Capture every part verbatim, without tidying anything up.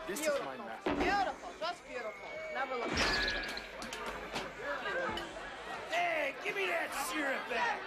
This beautiful. is my method. Beautiful, just beautiful. Never looked beautiful. Hey, give me that syrup back.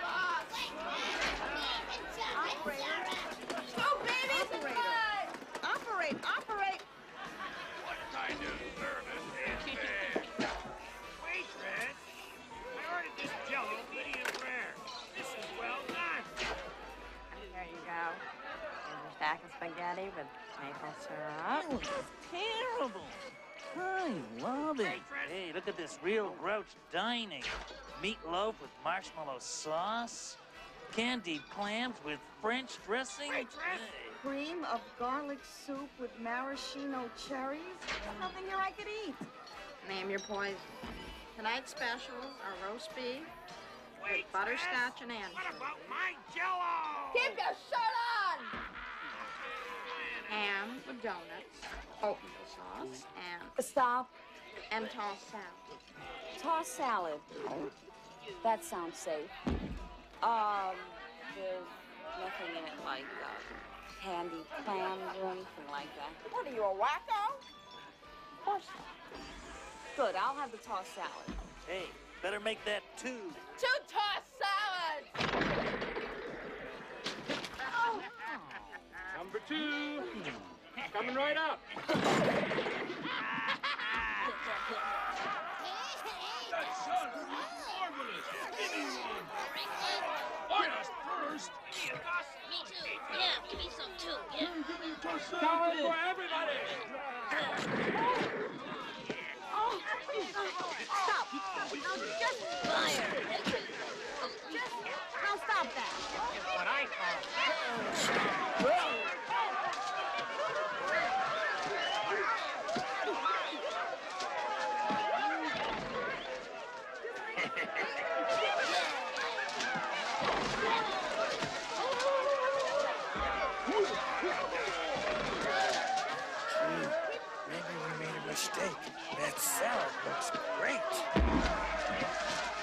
Operator. Two babies in line. Operate, operate. What kind of service is this? Waitress, I ordered this Jell-O medium rare. This is well done. Here you go. Here's your stack of spaghetti with maple syrup. Oh, it's terrible. I love it. Hey, look at this real grouch dining. Meatloaf with marshmallow sauce. Candied clams with French dressing. Waitress! Cream of garlic soup with maraschino cherries. There's nothing here I could eat. Name your poison. Tonight's specials are roast beef with Waitress, butterscotch and what anchovies. about my Jell-O? Keep your shirt on! Ham with donuts, oatmeal sauce, and Stop. and tossed salad. Tossed salad. That sounds safe. Um, there's nothing in it like uh, candied clams or anything like that. What are you, a wacko? Of course not. Good, I'll have the tossed salad. Hey, better make that two. Two tossed salads! Oh. Number two. Coming right up. That sounds marvelous. Give me one. Why us first? Me too. Yeah, give me some too. Yeah. Salad for everybody. Oh, stop. Now just Fire. Just, now stop that. What I call Maybe we made a mistake. That salad looks great.